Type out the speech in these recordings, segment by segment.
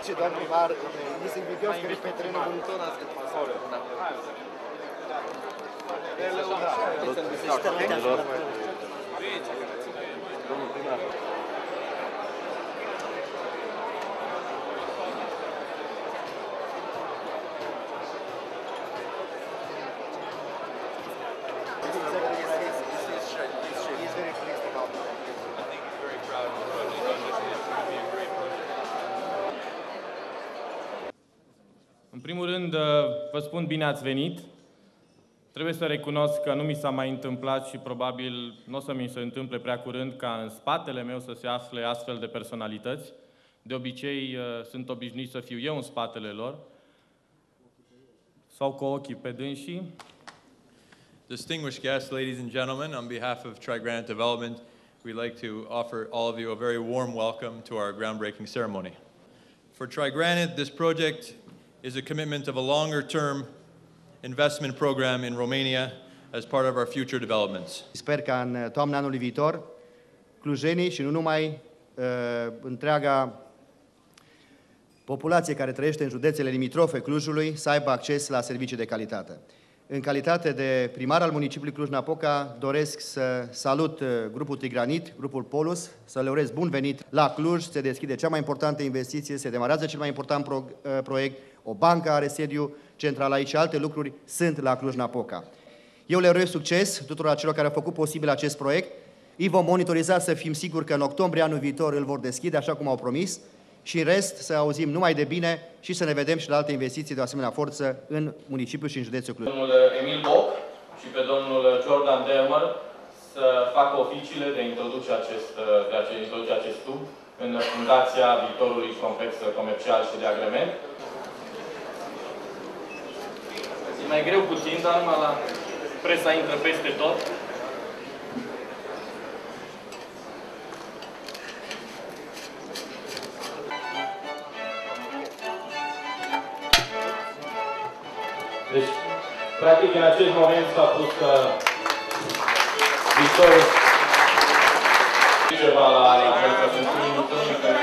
Și doamnă primar, este invidios că pe terenul bunitor ați domnul primar. În primul rând, vă spun bine ați venit. Trebuie să recunosc că nu mi s-a mai întâmplat și probabil nu o să mi se întâmple prea curând ca în spatele meu să se afle astfel de personalități. De obicei, sunt obișnuit să fiu eu în spatele lor sau cu ochii pe dânsii. Distinguished guests, ladies and gentlemen, on behalf of Tri-Granite Development, we'd like to offer all of you a very warm welcome to our groundbreaking ceremony. For Tri-Granite, this project is a commitment of a longer-term investment program in Romania as part of our future developments. Sper ca în toamna anului viitor, clujenii și nu numai întreaga populație care trăiește în județele limitrofe Clujului să aibă acces la servicii de calitate. În calitate de primar al municipiului Cluj-Napoca, doresc să salut grupul Tigranit, grupul Polus, să le urez bun venit la Cluj, se deschide cea mai importantă investiție, se demarează cel mai important proiect, o bancă are sediu central aici și alte lucruri sunt la Cluj-Napoca. Eu le urez succes tuturor celor care au făcut posibil acest proiect. Îi vom monitoriza să fim siguri că în octombrie anul viitor îl vor deschide, așa cum au promis, și în rest să auzim numai de bine și să ne vedem și la alte investiții de o asemenea forță în municipiul și în județul Cluj. Domnul Emil Boc și pe domnul Jordan Dermer să facă oficiile de introduce acest tub în fundația viitorului complex comercial și de agrement. E mai greu puțin, dar numai la presa intră peste tot. Deci, practic, în acest moment s-a pus viitorul ceva la că sunt minutări că...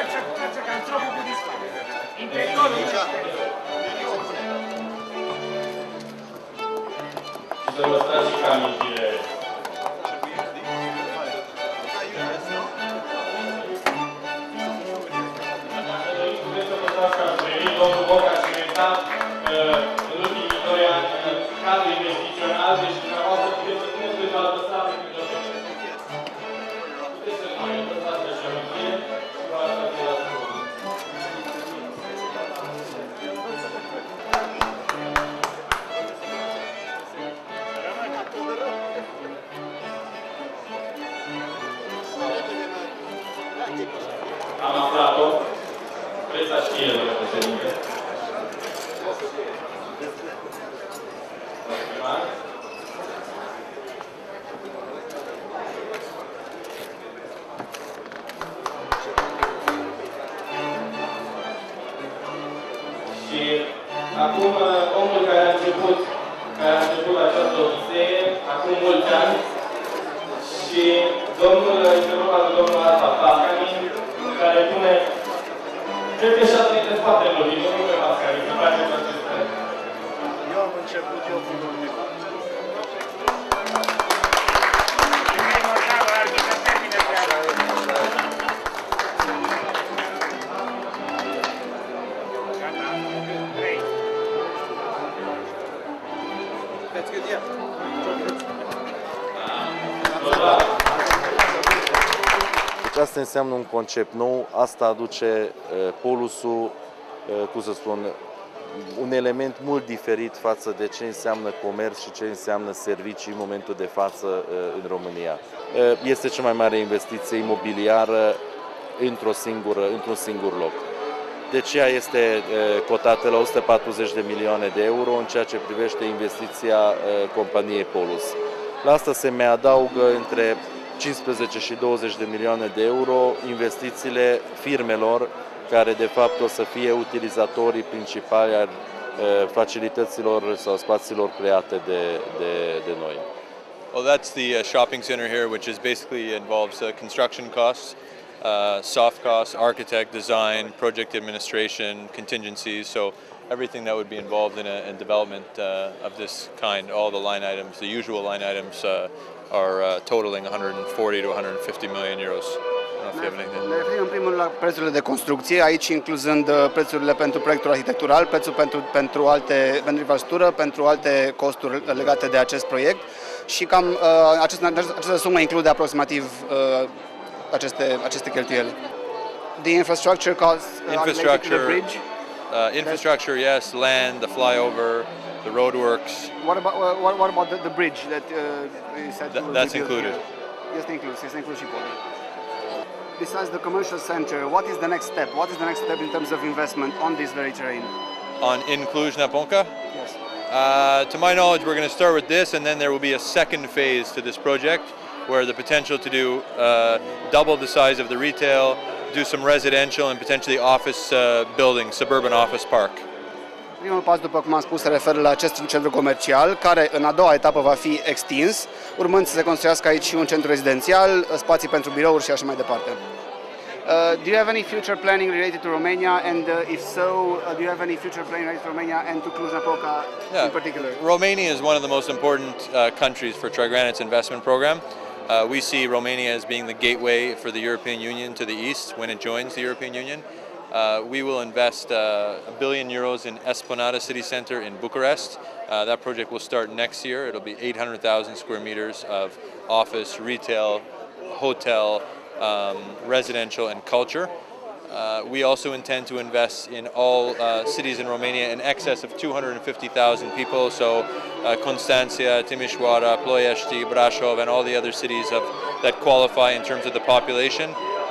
Și să vă stați și ca amintire. Puteți să vă stați că ați venit, domnul Boc a cimentat în ultimii 2 ani cadrul investițional, deci dumneavoastră puteți să puneți pe altă stare când o puteți să mai lăsați așa amintire și vă arătați de la scurt. Am aflat-o. Presa știe, domnule președinte. Și acum omul care a început această odisee, acum mulți ani, și domnul, este vorba de domnul Alfa Pascani, care pune, cred că și-a trăit în spatele lui, domnul Pascani, să faceți acest proiect. Eu am început, eu cu domnul. Deci asta înseamnă un concept nou, asta aduce Polusul, cum să spun, un element mult diferit față de ce înseamnă comerț și ce înseamnă servicii în momentul de față în România. Este cea mai mare investiție imobiliară într-un singur loc. De aceea este cotată la 140 de milioane de euro în ceea ce privește investiția companiei Polus. La asta se mai adaugă între 15 și 20 de milioane de euro investițiile firmelor care de fapt o să fie utilizatorii principali ai facilităților sau spațiilor create de noi. Well, that's the shopping center here, which is basically involves construction costs. soft costs, architect, design, project administration, contingencies, so everything that would be involved in a development of this kind. All the line items, the usual line items are totaling 140 to 150 million euros. Ne referim în primul rând la prețurile de construcție, aici incluzând prețurile pentru proiectul arhitectural, prețul pentru infrastructură, pentru alte costuri legate de acest proiect și cam această sumă include aproximativ aceste cheltuieli. The infrastructure costs related to the bridge. Infrastructure, yes, land, the flyover, the roadworks. What about the bridge that you said that's included? Este inclus și podul. Besides the commercial center, what is the next step? What is the next step in terms of investment on this very terrain? In Cluj-Napoca? Yes. To my knowledge, we're going to start with this, and then there will be a second phase to this project, where the potential to do double the size of the retail, do some residential and potentially office buildings, suburban office park. Primul pas, după cum am spus, se referă la acest centru comercial, care în a doua etapă va fi extins, urmând să se construiască aici și un centru rezidențial, spații pentru birouri și așa mai departe. Do you have any future planning related to Romania, and if so, do you have any future planning related to Romania and to Cluj-Napoca in particular? Romania is one of the most important countries for Trigranit's investment program. We see Romania as being the gateway for the European Union to the east when it joins the European Union. We will invest €1 billion in Esplanada City Center in Bucharest. That project will start next year. It'll be 800,000 square meters of office, retail, hotel, residential and culture. We also intend to invest in all cities in Romania in excess of 250,000 people, so Constanța, Timișoara, Ploiești, Brașov, and all the other cities that qualify in terms of the population.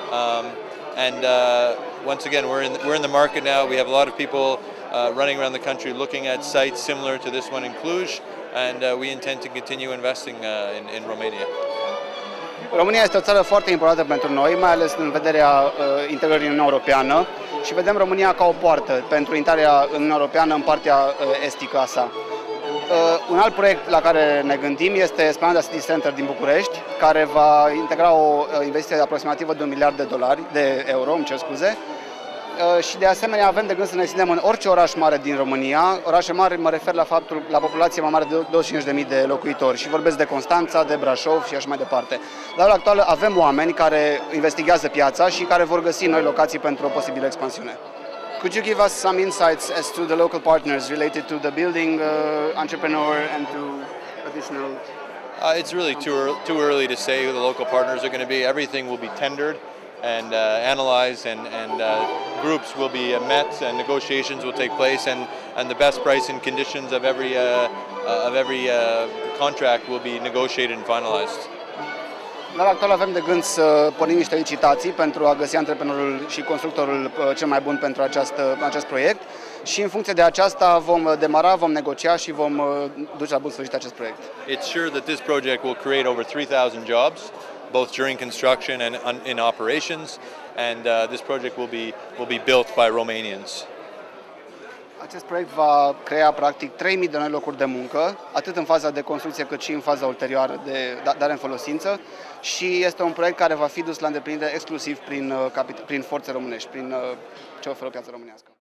Once again, we're in the market now. We have a lot of people running around the country looking at sites similar to this one in Cluj, and we intend to continue investing in Romania. România este o țară foarte importantă pentru noi, mai ales în vederea integrării în Uniunea Europeană și vedem România ca o poartă pentru intrarea în Uniunea Europeană în partea estică a sa. Un alt proiect la care ne gândim este Esplanada City Center din București, care va integra o investiție aproximativă de $1 miliard de euro, îmi cer scuze. Și de asemenea avem de gând să ne extindem în orice oraș mare din România. Orașe mari mă refer la populație mai mare de 25.000 de locuitori și vorbesc de Constanța, de Brașov și așa mai departe. La ora actuală avem oameni care investigează piața și care vor găsi noi locații pentru o posibilă expansiune. Could you give us some insights as to the local partners related to the building entrepreneur and to additional? It's really too early to say who the local partners are going to be. Everything will be tendered and analyzed, and groups will be met, and negotiations will take place, and the best price and conditions of every contract will be negotiated and finalized. La ora actuală avem de gând să pornim niște licitații pentru a găsi antreprenorul și constructorul cel mai bun pentru acest proiect și în funcție de aceasta vom demara, vom negocia și vom duce la bun sfârșit acest proiect. It's sure that this project will create over 3,000 jobs, both during construction and in operations, and this project will be built by Romanians. Acest proiect va crea practic 3.000 de noi locuri de muncă, atât în faza de construcție cât și în faza ulterioară de dare în folosință și este un proiect care va fi dus la îndeplinire exclusiv prin forțe românești, prin ce oferă piața românească.